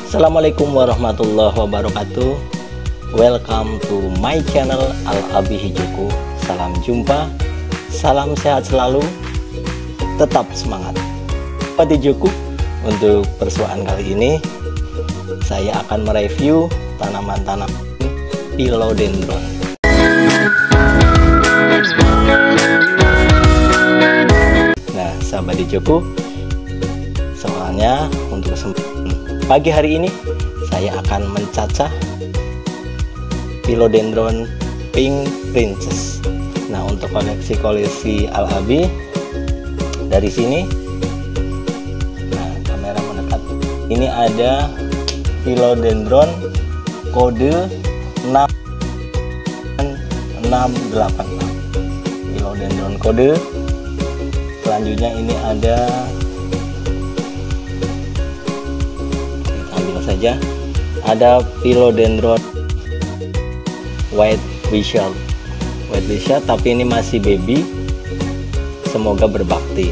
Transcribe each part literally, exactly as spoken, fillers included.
Assalamualaikum warahmatullahi wabarakatuh. Welcome to my channel Al-Abi Hijauku. Salam jumpa, salam sehat selalu, tetap semangat. Pada Hijauku, untuk persuaan kali ini saya akan mereview tanaman-tanaman philodendron. Nah, sahabat Hijauku, soalnya untuk kesempatan pagi hari ini saya akan mencacah philodendron pink princess. Nah, untuk koleksi-koleksi Al-Abi dari sini, nah kamera mendekat, ini ada philodendron kode enam enam delapan enam, philodendron kode. Selanjutnya ini ada, kita ambil saja, ada philodendron white wishart, white wishart, tapi ini masih baby, semoga berbakti.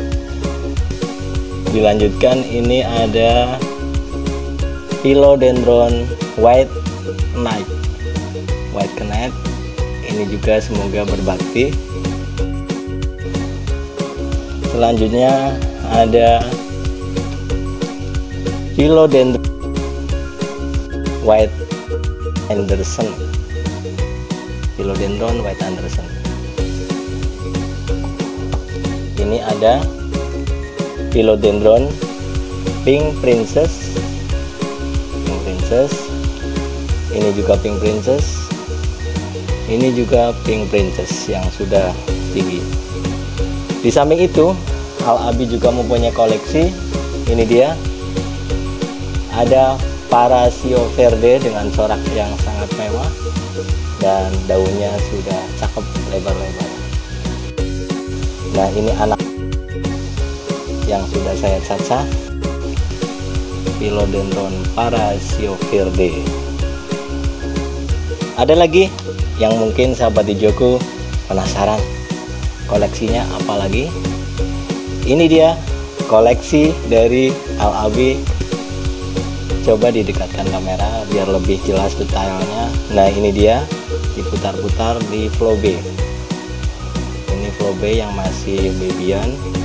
Dilanjutkan ini ada philodendron white knight, white knight, ini juga semoga berbakti. Selanjutnya ada philodendron white Anderson, philodendron white Anderson. Ini ada philodendron pink princess, pink princess. Ini juga pink princess. Ini juga pink princess yang sudah tinggi. Di samping itu, Al-Abi juga mempunyai koleksi. Ini dia, ada Parasio verde dengan corak yang sangat mewah dan daunnya sudah cakep, lebar-lebar. Nah, ini anak yang sudah saya cacah, philodendron Parasio verde. Ada lagi yang mungkin sahabat hijauku penasaran, koleksinya apa lagi? Ini dia koleksi dari Al-Abi. Coba didekatkan kamera biar lebih jelas detailnya. Nah, ini dia, diputar-putar di Flobe. Ini Flobe yang masih babyan,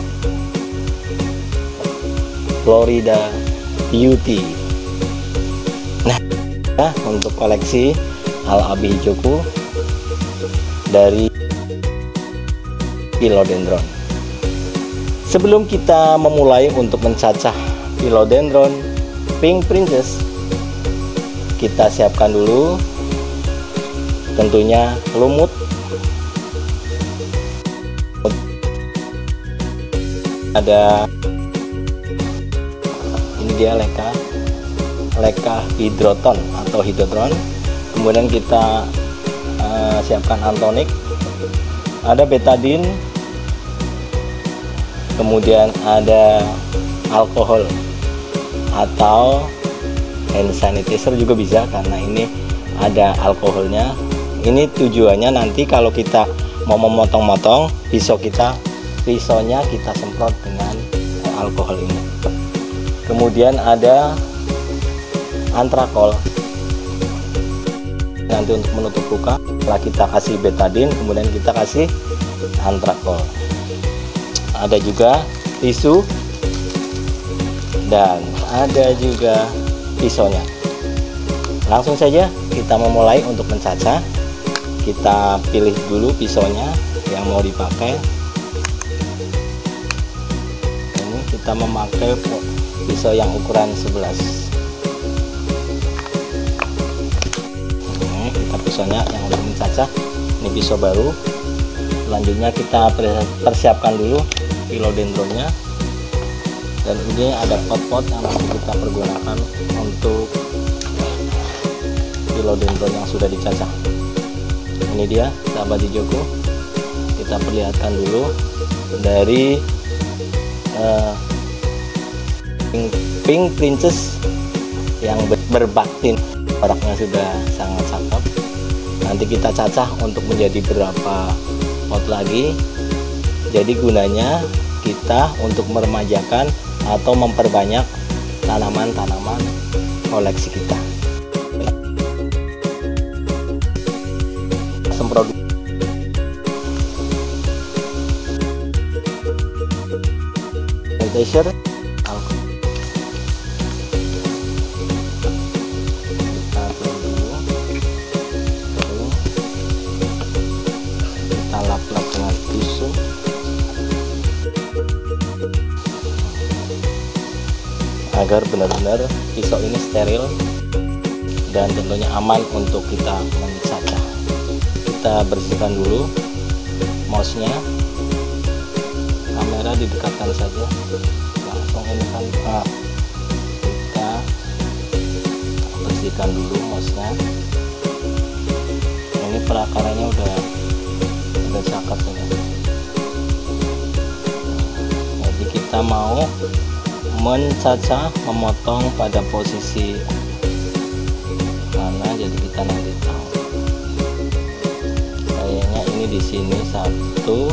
Florida Beauty. Nah, nah untuk koleksi Al-Abi hijauku dari philodendron. Sebelum kita memulai untuk mencacah philodendron pink princess, kita siapkan dulu tentunya lumut. Ada, ini dia leka leka hidroton atau hidrotron. Kemudian kita uh, siapkan antonik, ada betadine, kemudian ada alkohol atau hand sanitizer juga bisa, karena ini ada alkoholnya. Ini tujuannya nanti kalau kita mau memotong-motong pisau kita, pisaunya kita semprot dengan alkohol ini. Kemudian ada antrakol, nanti untuk menutup luka. Setelah kita kasih betadine, kemudian kita kasih antrakol. Ada juga tisu dan ada juga pisaunya. Langsung saja kita memulai untuk mencacah. Kita pilih dulu pisaunya yang mau dipakai. Ini kita memakai pisau yang ukuran sebelas. Ini kita pisaunya yang udah mencacah. Ini pisau baru. Selanjutnya kita persiapkan dulu philodendronnya. Dan ini ada pot-pot yang nanti kita pergunakan untuk philodendron yang sudah dicacah. Ini dia sahabat hijauku, kita perlihatkan dulu dari uh, pink, pink princess yang berbakti. Coraknya sudah sangat cakep. Nanti kita cacah untuk menjadi berapa pot lagi. Jadi gunanya kita untuk meremajakan atau memperbanyak tanaman-tanaman koleksi kita. Semprot sanitizer, alkohol. Kita tunggu dulu, kita lap-lap dengan tisu. Agar benar-benar pisau ini steril dan tentunya aman untuk kita mencacah. Kita bersihkan dulu mouse-nya, kamera didekatkan saja, langsung ini kan nah, kita bersihkan dulu mouse-nya. Ini perakaranya udah udah cakep ya. Jadi kita mau mencacah, memotong pada posisi mana, jadi kita nanti tahu. Kayaknya ini di sini satu,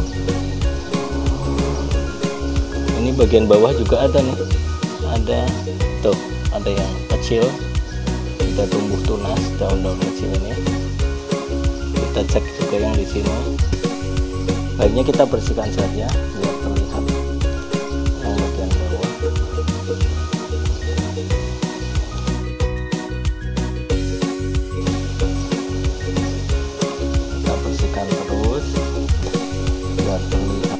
ini bagian bawah juga ada nih, ada tuh, ada yang kecil, sudah tumbuh tunas daun-daun kecil ini. Kita cek juga yang di sini. Baiknya kita bersihkan saja biar terlihat yang bagian bawah. Kita bersihkan terus biar terlihat.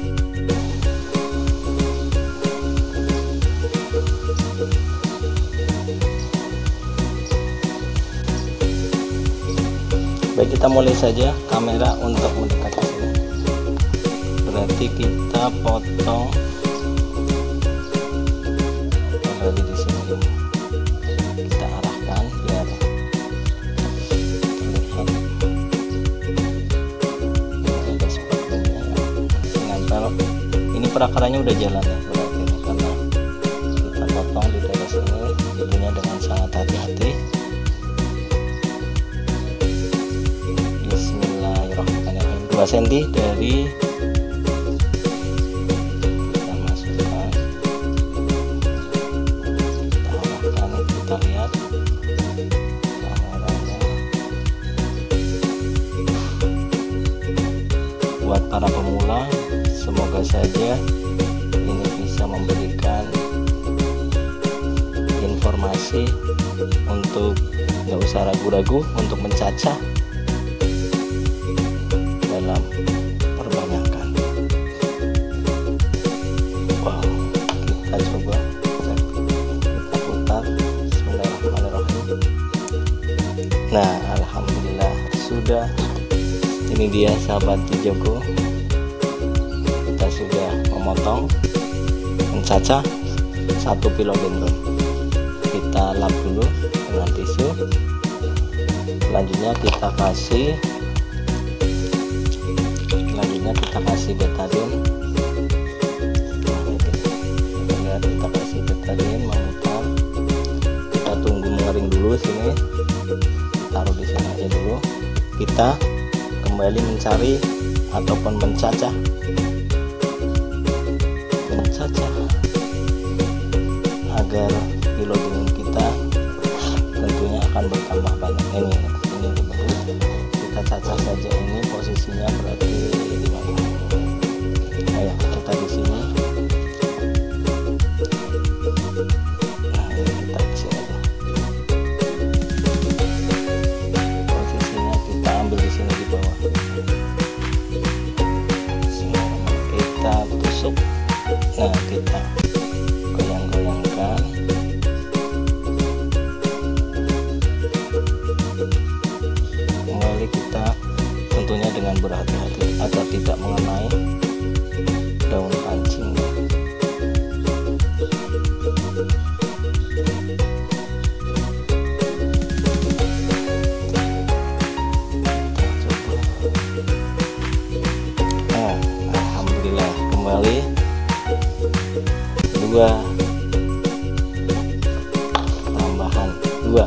Baik, kita mulai saja kamera untuk mendekat ke sini. Berarti kita potong dari di sini. Kita arahkan biar terlihat. Ini ada spatulanya yang nempel. Ini perakarannya udah jalan ya, berarti ini karena kita potong di daerah sini, tentunya dengan sangat hati-hati. dua sentimeter dari kita masukkan, kita arahkan, kita lihat kameranya. Buat para pemula, semoga saja ini bisa memberikan informasi untuk nggak usah ragu-ragu untuk mencacah dalam perbanyakan. Wow, kita coba cek, kita putar. Bismillahirrahmanirrahim. Nah, alhamdulillah sudah. Ini dia sahabat hijauku, kita sudah memotong, mencacah satu philodendron. Kita lap dulu dengan tisu. Selanjutnya kita kasih Selanjutnya kita kasih betadine. Lihat, kita kasih betadine, memutar. Kita tunggu mengering dulu sini. Taruh di sini aja dulu. Kita kembali mencari ataupun mencacah, mencacah agar philodendron kita tentunya akan bertambah banyak. Ini, ini bagus. Kita cacah saja ini posisinya berarti di mana? Ayo kita di sini. Nah, ini kita di sini aja. Posisinya kita ambil di sini di bawah. Kita tusuk. Nah, kita goyang-goyangkan. Kembali kita tentunya dengan berhati-hati agar tidak mengenai daun kancing. Nah, alhamdulillah kembali dua tambahan dua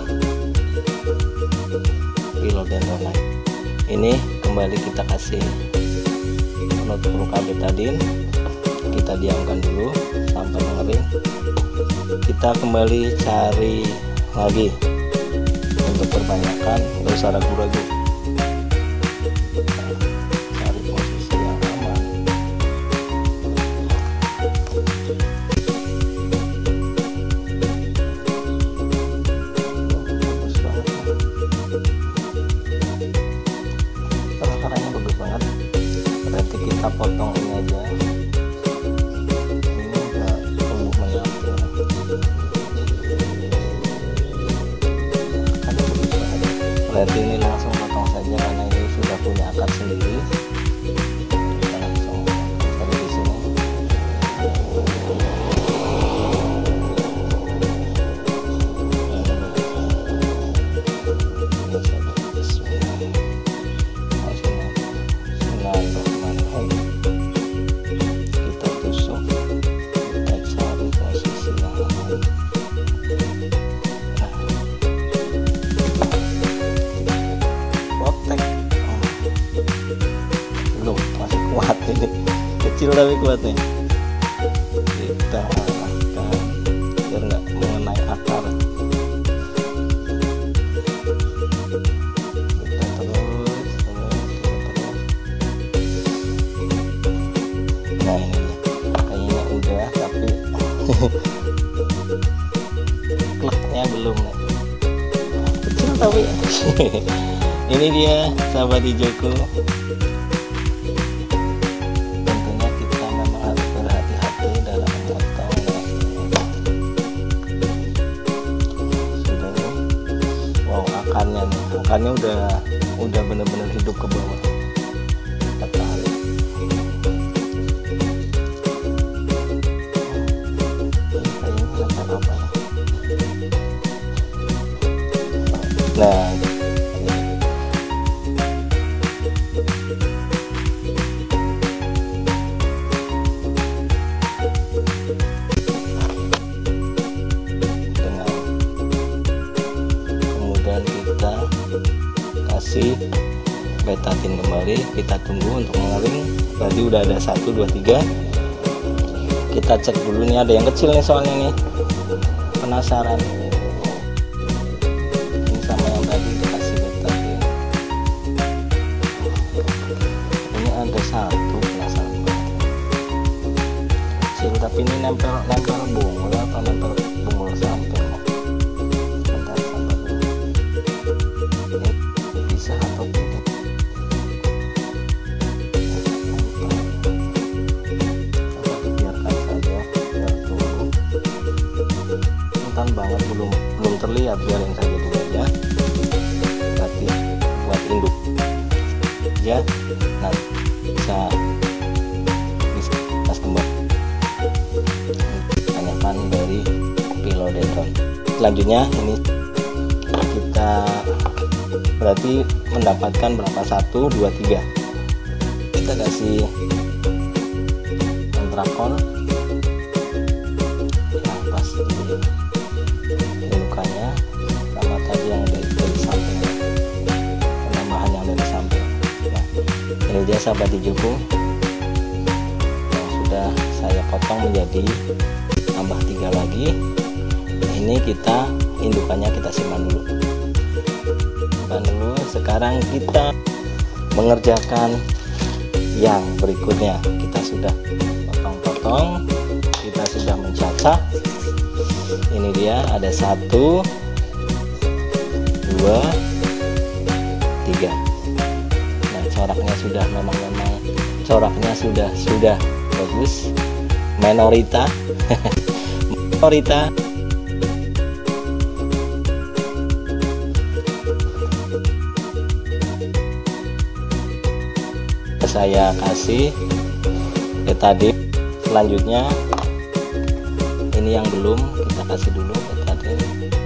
philodendron lain. Ini kembali kita kasih penutup luka betadine. Kita diamkan dulu sampai mengering. Kita kembali cari lagi untuk perbanyakan, nggak usah ragu-ragu. Nah, cari posisi yang aman. Bagus banget, karang-karangnya bagus banget. Berarti kita potong ini aja. Ini udah tumbuh menyatu. Berarti ini langsung potong saja karena ini sudah punya akar sendiri. Kita langsung cari di sini. Bismillahirrahmanirrahim. Kita tusuk, kita cari posisi yang aman. Belum, masih kuat ini, kecil tapi kuat nih. Kita arahkan biar nggak mengenai akar. Kita terus, terus, terus. Nah ini kayaknya udah, tapi kleknya belum nih. Kecil tapi ini dia sahabat hijauku. Tentunya kita memang harus berhati-hati dalam memotong. Sudah nih, wow akarnya nih, akarnya udah udah bener-bener hidup ke bawah. Kita tarik. Ini kayaknya akar apa ya? Nah. Kita kasih betatin kembali, kita tunggu untuk mengering. Berarti udah ada satu dua tiga. Kita cek dulu nih, ada yang kecil nih soalnya nih, penasaran. Ini sama yang tadi dikasih betatin. Ini ada satu, penasaran banget. Kecil tapi ini nempel nempel bunga atau nempel bunga samping. Bisa atau tidak, biarkan saja biar tumbuh. Rentan banget, belum belum terlihat, biarin saja dulu aja. Berarti buat induk ya, nanti bisa bisa tas kembang. Tanyakan dari philodendron. Selanjutnya ini kita berarti mendapatkan berapa? Satu, dua, tiga. Kita kasih kontrakol. Nah, pas di lukanya sama tadi yang dari, dari samping, penambahan yang dari samping. Nah, ini dia sahabat hijauku yang sudah saya potong menjadi tambah tiga lagi. Ini kita indukannya kita simpan dulu. Dulu sekarang kita mengerjakan yang berikutnya. Kita sudah potong-potong, kita sudah mencacah. Ini dia, ada satu dua tiga. Nah coraknya sudah memang memang coraknya sudah sudah bagus. Menorita Menorita saya kasih betadine. Selanjutnya ini yang belum, kita kasih dulu betadine.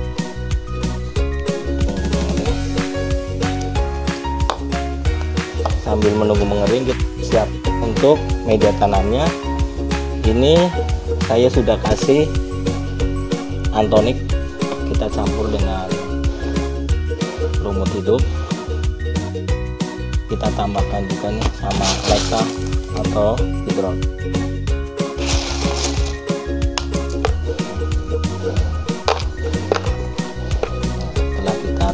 Sambil menunggu mengering, kita siap untuk media tanamnya. Ini saya sudah kasih antonik, kita campur dengan lumut hidup. Kita tambahkan juga nih sama leka atau hidron.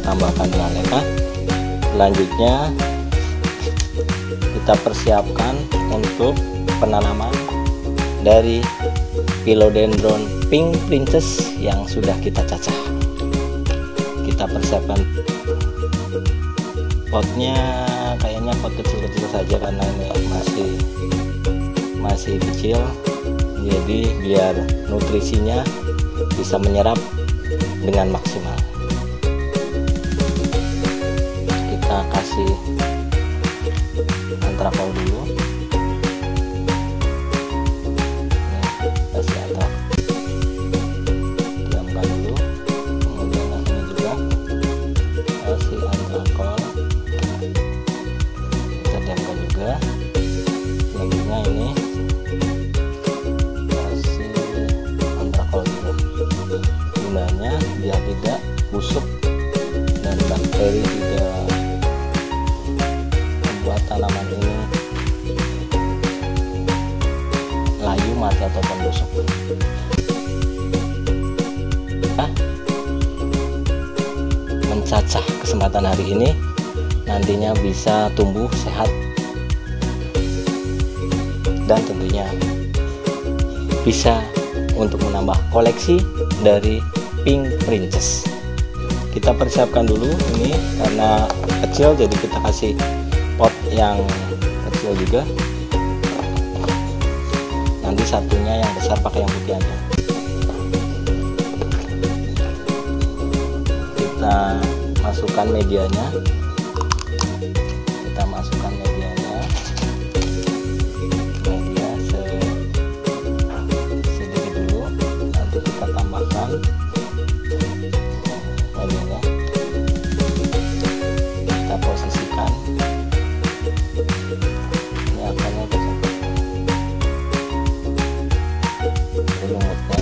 tambahkan dengan Leica. Selanjutnya kita persiapkan untuk penanaman dari Philodendron Pink Princess yang sudah kita cacah. Kita persiapkan potnya, kayaknya pot kecil-kecil saja karena ini masih masih kecil, jadi biar nutrisinya bisa menyerap dengan maksimal. Kita kasih antrakol dulu. Ini kasih antrak, diamkan dulu. Kemudian yang ini juga kasih antrakol, kita diamkan juga. Selanjutnya ini kasih antrakol dulu. Gunanya biar tidak busuk dan bakteri tidak membuat tanaman ini layu, mati ataupun busuk. Nah, mencacah kesempatan hari ini nantinya bisa tumbuh sehat dan tentunya bisa untuk menambah koleksi dari Pink Princess. Kita persiapkan dulu ini karena kecil, jadi kita kasih pot yang kecil juga. Nanti satunya yang besar pakai yang putih aja. Kita masukkan medianya. Kita masukkan medianya. Media se sedikit dulu. Nanti kita tambahkan medianya. Kita posisikan. Ini akarnya tersebut. Lumutnya.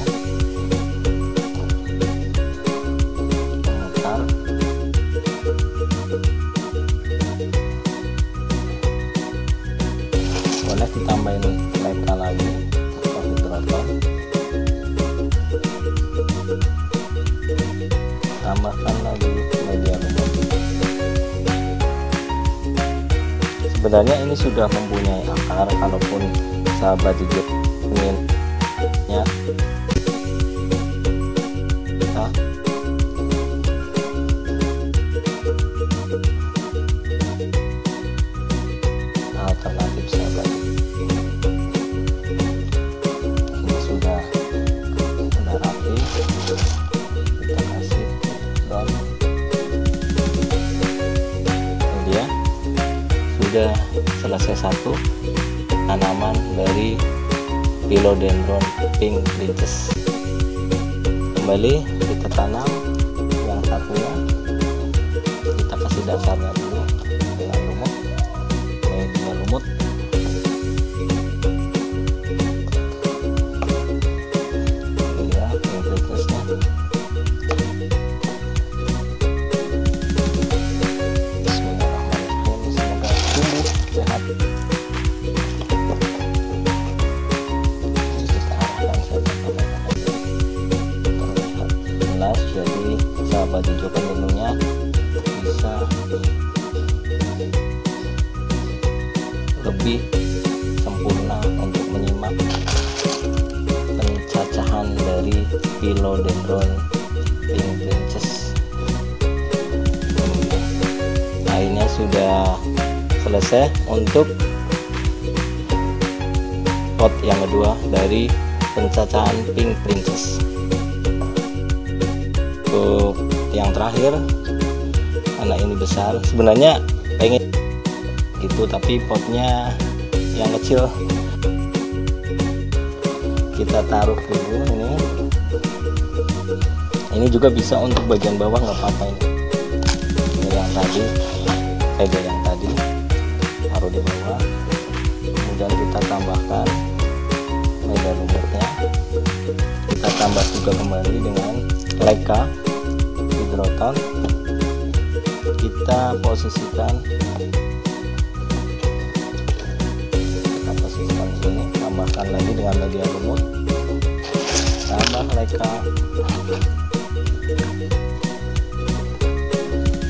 Memutar. Boleh ditambahin Leica lagi atau hidroton. Tambahkan lagi media lumut. Sebenarnya ini sudah mempunyai akar, kalaupun sahabat hijau ingin ya kita alternatif sahabat. Ini sudah sudah rapi, kita kasih daun. Ini dia sudah selesai satu tanaman dari Philodendron Pink Princess. Kembali kita tanam yang satunya, kita kasih dasarnya dulu dengan lumut, media lumut. Ini ya Pink Princess-nya. Bismillahirrahmanirrahim, semoga tumbuh sehat. Jadi sahabat hijau tentunya bisa lebih sempurna untuk menyimak pencacahan dari Philodendron Pink Princess. Akhirnya sudah selesai untuk pot yang kedua dari pencacahan Pink Princess. Untuk yang terakhir, karena ini besar, sebenarnya pengen gitu tapi potnya yang kecil, kita taruh dulu. Ini ini juga bisa untuk bagian bawah, nggak apa-apa. Ini ini yang tadi, pegang yang tadi taruh di bawah, kemudian kita tambahkan media lumutnya. Kita tambah juga kembali dengan Leica hidroton. Kita posisikan kita posisikan sini, tambahkan lagi dengan media lumut, tambah Leica.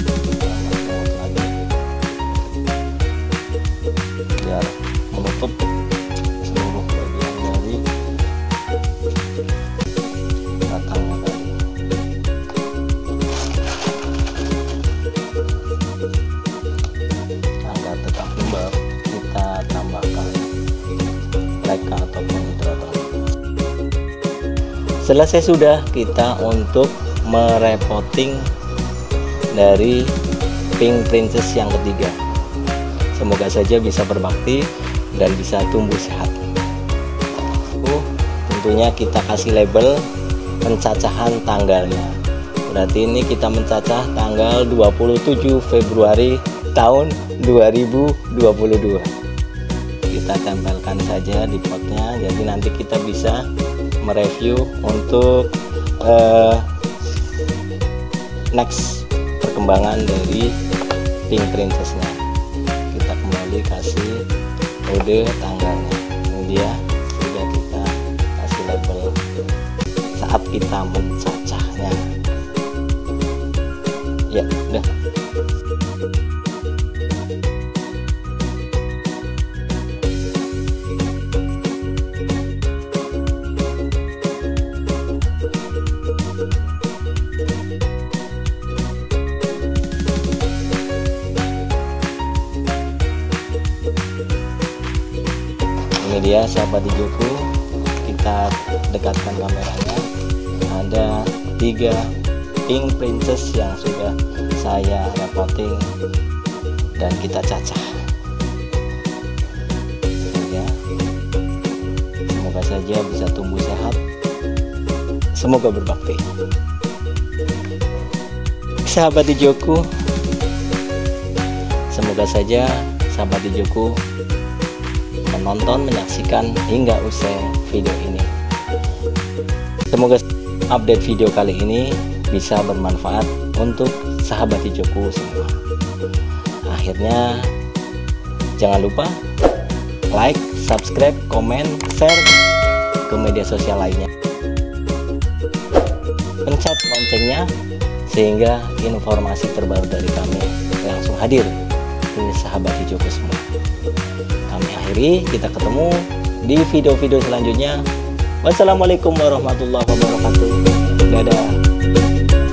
Selesai sudah kita untuk merepotting dari Pink Princess yang ketiga. Semoga saja bisa berbakti dan bisa tumbuh sehat. Uh, tentunya kita kasih label pencacahan tanggalnya. Berarti ini kita mencacah tanggal dua puluh tujuh Februari tahun dua ribu dua puluh dua. Kita tempelkan saja di potnya, jadi nanti kita bisa mereview untuk uh, next perkembangan dari Pink Princess-nya. Kita kembali kasih kode tanggalnya. Ini dia, sudah kita kasih label saat kita mencacahnya. Ya, udah. Ini dia sahabat hijauku, kita dekatkan kameranya. Ada tiga Pink Princess yang sudah saya repotting dan kita cacah. Ini ya. Semoga saja bisa tumbuh sehat, semoga berbakti. Sahabat hijauku, semoga saja sahabat hijauku menonton, menyaksikan hingga usai video ini. Semoga update video kali ini bisa bermanfaat untuk sahabat hijauku semua. Akhirnya jangan lupa like, subscribe, komen, share ke media sosial lainnya. Pencet loncengnya sehingga informasi terbaru dari kami langsung hadir ke sahabat hijauku semua. Kami akhiri, kita ketemu di video-video selanjutnya. Wassalamualaikum warahmatullahi wabarakatuh. Dadah.